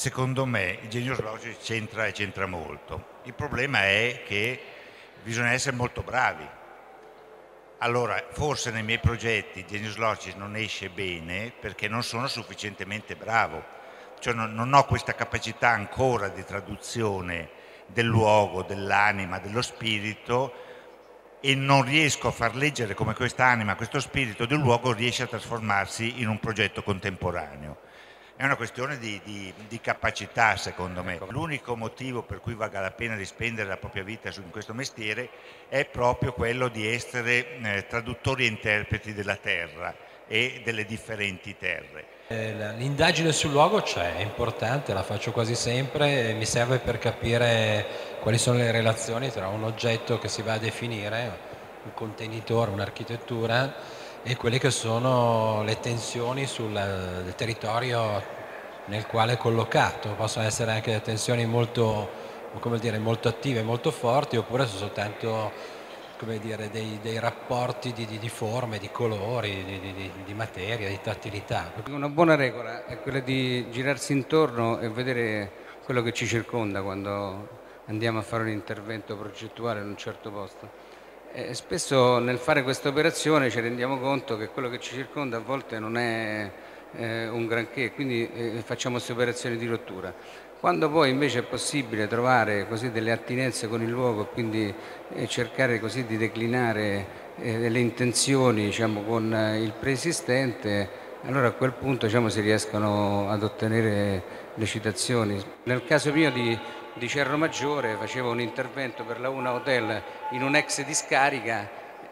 secondo me il Genius Logic c'entra e c'entra molto. Il problema è che bisogna essere molto bravi. Allora, forse nei miei progetti il Genius Logic non esce bene perché non sono sufficientemente bravo, cioè non ho questa capacità ancora di traduzione del luogo, dell'anima, dello spirito, e non riesco a far leggere come quest'anima, questo spirito del luogo riesce a trasformarsi in un progetto contemporaneo. È una questione di capacità, secondo me. Ecco. L'unico motivo per cui valga la pena di spendere la propria vita in questo mestiere è proprio quello di essere traduttori e interpreti della terra e delle differenti terre. L'indagine sul luogo c'è, è importante, la faccio quasi sempre, mi serve per capire quali sono le relazioni tra un oggetto che si va a definire, un contenitore, un'architettura, e quelle che sono le tensioni sul territorio nel quale è collocato. Possono essere anche tensioni molto, come dire, molto attive, molto forti, oppure sono soltanto, come dire, dei rapporti di forme, di colori, di materia, di tattilità. Una buona regola è quella di girarsi intorno e vedere quello che ci circonda quando andiamo a fare un intervento progettuale in un certo posto. E spesso nel fare questa operazione ci rendiamo conto che quello che ci circonda a volte non è un granché, quindi facciamo queste operazioni di rottura. Quando poi invece è possibile trovare così delle attinenze con il luogo e quindi cercare così di declinare delle intenzioni, diciamo, con il preesistente, allora a quel punto, diciamo, si riescono ad ottenere le citazioni. Nel caso mio di Cerro Maggiore facevo un intervento per la Una Hotel in un'ex discarica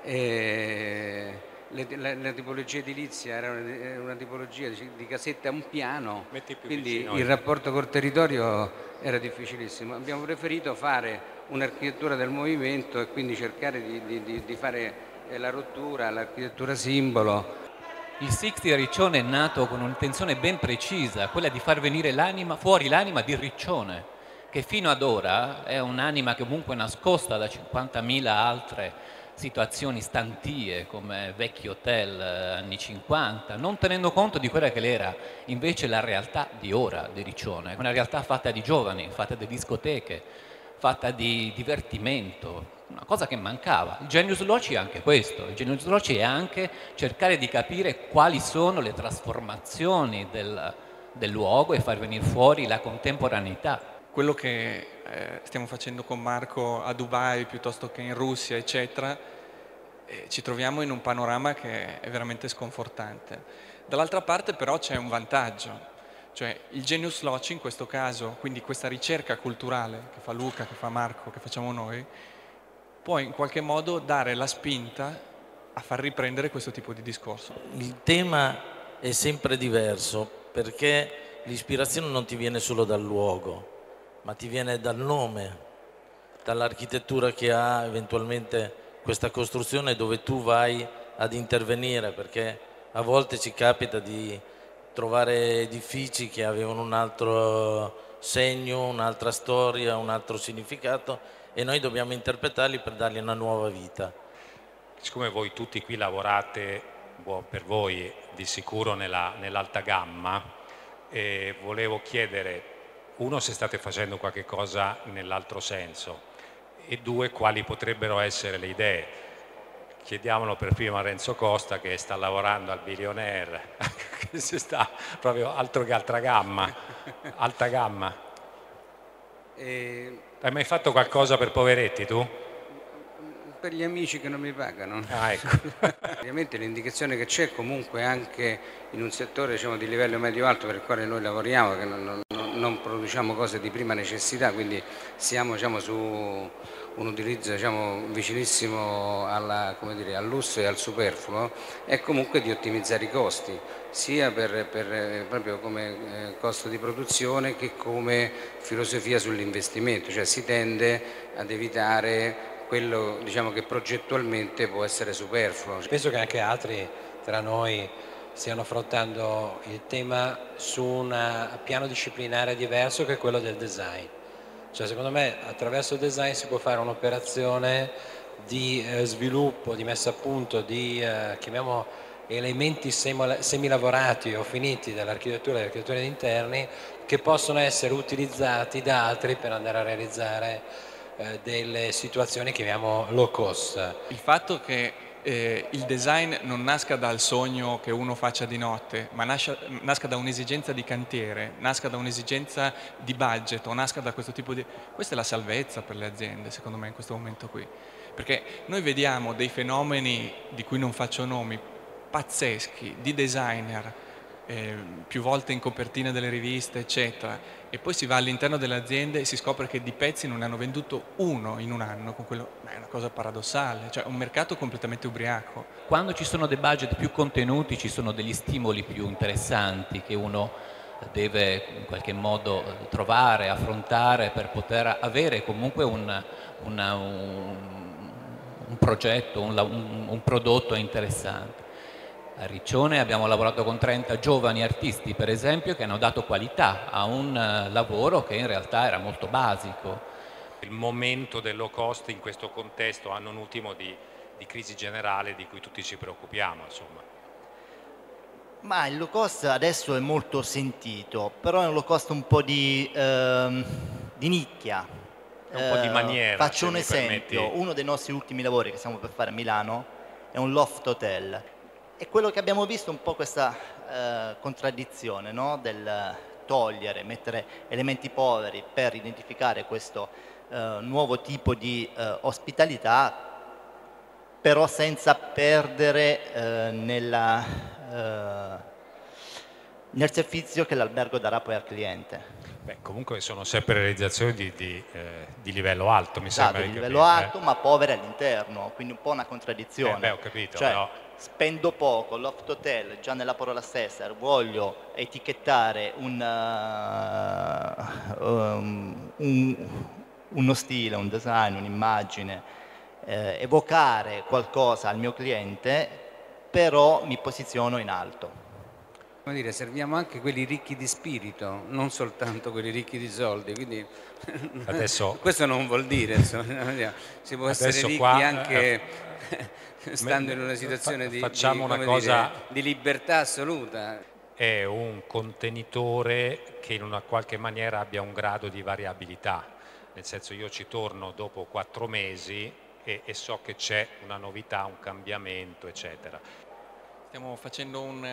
e la tipologia edilizia era una tipologia di casetta a un piano, quindi il rapporto col territorio era difficilissimo. Abbiamo preferito fare un'architettura del movimento e quindi cercare di fare la rottura, l'architettura simbolo. Il Sixty a Riccione è nato con un'intenzione ben precisa, quella di far venire fuori l'anima di Riccione, che fino ad ora è un'anima comunque nascosta da 50.000 altre situazioni stantie come vecchi hotel anni 50, non tenendo conto di quella che era invece la realtà di ora di Riccione, una realtà fatta di giovani, fatta di discoteche, fatta di divertimento, una cosa che mancava. Il Genius Loci è anche questo, il Genius Loci è anche cercare di capire quali sono le trasformazioni del luogo e far venire fuori la contemporaneità. Quello che stiamo facendo con Marco a Dubai piuttosto che in Russia, eccetera, ci troviamo in un panorama che è veramente sconfortante. Dall'altra parte però c'è un vantaggio, cioè il Genius Loci in questo caso, quindi questa ricerca culturale che fa Luca, che fa Marco, che facciamo noi, può in qualche modo dare la spinta a far riprendere questo tipo di discorso. Il tema è sempre diverso perché l'ispirazione non ti viene solo dal luogo, ma ti viene dal nome, dall'architettura che ha eventualmente questa costruzione dove tu vai ad intervenire, perché a volte ci capita di trovare edifici che avevano un altro segno, un'altra storia, un altro significato e noi dobbiamo interpretarli per dargli una nuova vita. Siccome voi tutti qui lavorate, per voi di sicuro nell'alta gamma, volevo chiedere, uno, se state facendo qualche cosa nell'altro senso, e due, quali potrebbero essere le idee. Chiediamolo per prima a Renzo Costa, che sta lavorando al Billionaire, che si sta proprio altro che alta gamma. Hai mai fatto qualcosa per poveretti tu? Per gli amici che non mi pagano. Ah, ecco. Ovviamente l'indicazione che c'è comunque anche in un settore, diciamo, di livello medio-alto per il quale noi lavoriamo, che non produciamo cose di prima necessità, quindi siamo, diciamo, su un utilizzo, diciamo, vicinissimo come dire, al lusso e al superfluo, è comunque di ottimizzare i costi, sia proprio come costo di produzione che come filosofia sull'investimento, cioè si tende ad evitare quello, diciamo, che progettualmente può essere superfluo. Penso che anche altri tra noi stiano affrontando il tema su un piano disciplinare diverso che quello del design. Cioè, secondo me attraverso il design si può fare un'operazione di sviluppo, di messa a punto, di chiamiamo elementi semilavorati o finiti dall'architettura e dell'architettura di interni che possono essere utilizzati da altri per andare a realizzare delle situazioni che chiamiamo low cost. Il fatto che il design non nasca dal sogno che uno faccia di notte, ma nasca da un'esigenza di cantiere, nasca da un'esigenza di budget o nasca da questo tipo di... Questa è la salvezza per le aziende, secondo me, in questo momento qui. Perché noi vediamo dei fenomeni di cui non faccio nomi, pazzeschi, di designer, più volte in copertina delle riviste, eccetera, e poi si va all'interno delle aziende e si scopre che di pezzi non ne hanno venduto uno in un anno, con quello è una cosa paradossale, cioè un mercato completamente ubriaco. Quando ci sono dei budget più contenuti ci sono degli stimoli più interessanti che uno deve in qualche modo trovare, affrontare per poter avere comunque un progetto, un prodotto interessante. A Riccione abbiamo lavorato con 30 giovani artisti, per esempio, che hanno dato qualità a un lavoro che in realtà era molto basico. Il momento del low cost in questo contesto, anno ultimo di crisi generale di cui tutti ci preoccupiamo, insomma. Ma il low cost adesso è molto sentito, però è un low cost un po' di nicchia. È un po' di maniera. Faccio un esempio, uno dei nostri ultimi lavori che stiamo per fare a Milano è un loft hotel. E quello che abbiamo visto è un po' questa contraddizione, no? Del togliere, mettere elementi poveri per identificare questo nuovo tipo di ospitalità, però senza perdere nel servizio che l'albergo darà poi al cliente. Beh, comunque sono sempre realizzazioni di livello alto, mi Esatto, sembra di livello alto, ma povere all'interno, quindi un po' una contraddizione. Beh, ho capito, cioè, però... spendo poco, loft hotel, già nella parola stessa, voglio etichettare uno stile, un design, un'immagine, evocare qualcosa al mio cliente, però mi posiziono in alto. Come dire, serviamo anche quelli ricchi di spirito, non soltanto quelli ricchi di soldi, quindi Adesso, questo non vuol dire, insomma, si può essere ricchi qua, anche stando in una situazione di libertà assoluta. È un contenitore che in una qualche maniera abbia un grado di variabilità, nel senso io ci torno dopo 4 mesi e so che c'è una novità, un cambiamento, eccetera. Stiamo facendo un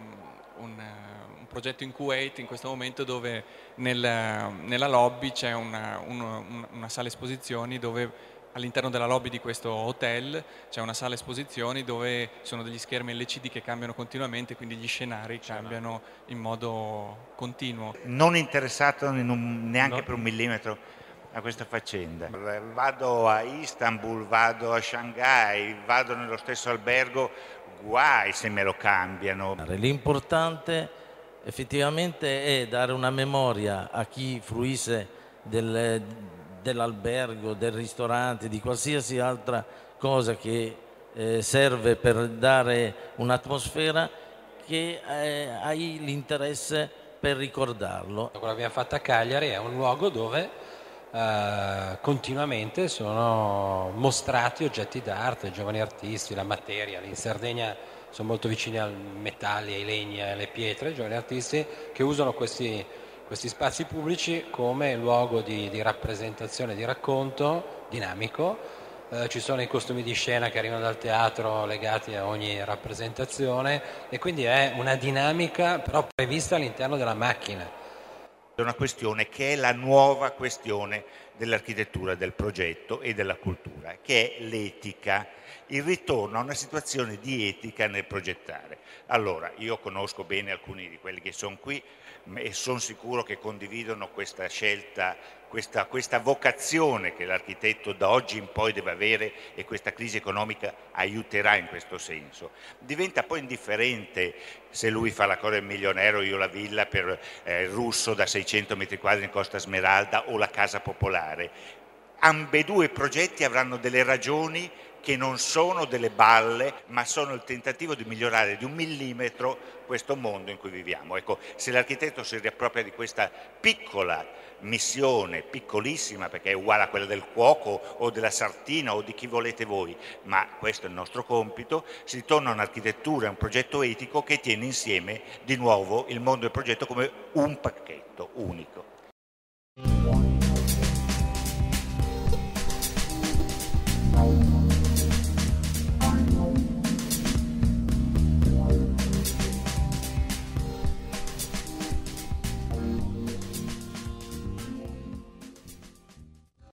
progetto in Kuwait in questo momento dove nella lobby c'è una sala esposizioni dove all'interno della lobby di questo hotel c'è una sala esposizioni dove sono degli schermi LCD che cambiano continuamente, quindi gli scenari cambiano in modo continuo. Non interessato neanche per un millimetro a questa faccenda. Vado a Istanbul, vado a Shanghai, vado nello stesso albergo, guai se me lo cambiano. L'importante effettivamente è dare una memoria a chi fruisce dell'albergo, del ristorante, di qualsiasi altra cosa che serve per dare un'atmosfera, che hai l'interesse per ricordarlo. Quello che abbiamo fatto a Cagliari è un luogo dove continuamente sono mostrati oggetti d'arte, giovani artisti, la materia. In Sardegna sono molto vicini ai metalli, ai legni, alle pietre, giovani artisti che usano questi spazi pubblici come luogo di rappresentazione, di racconto dinamico. Ci sono i costumi di scena che arrivano dal teatro legati a ogni rappresentazione e quindi è una dinamica però prevista all'interno della macchina. È una questione che è la nuova questione dell'architettura, del progetto e della cultura, che è l'etica, il ritorno a una situazione di etica nel progettare. Allora, io conosco bene alcuni di quelli che sono qui e sono sicuro che condividono questa scelta, questa vocazione che l'architetto da oggi in poi deve avere, e questa crisi economica aiuterà in questo senso. Diventa poi indifferente se lui fa la cosa del milionario, io la villa per il russo da 600 metri quadri in Costa Smeralda o la casa popolare. Ambedue i progetti avranno delle ragioni che non sono delle balle, ma sono il tentativo di migliorare di 1 millimetro questo mondo in cui viviamo. Ecco, se l'architetto si riappropria di questa piccola missione, piccolissima perché è uguale a quella del cuoco o della sartina o di chi volete voi, ma questo è il nostro compito, si torna a un'architettura, a un progetto etico che tiene insieme di nuovo il mondo e il progetto come un pacchetto unico.